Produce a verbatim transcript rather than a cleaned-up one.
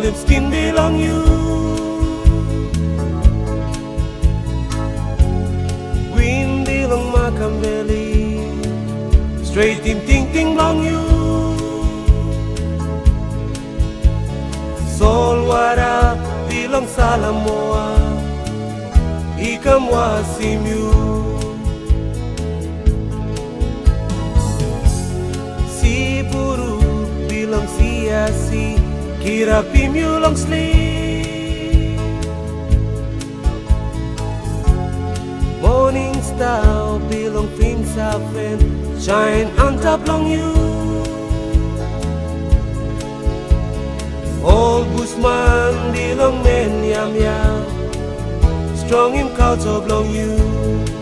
them skin belong you. Green belong Macam Valley, straight team ting ting belong you. Solwara belong Salamoa, Ikamwa Simu. Siburu belong Siasi, Kirapim belong Sli. Morning Star belong Finsafen, shine on top long you. Old Busman belong Men Yam Yam, strong him couch of long you.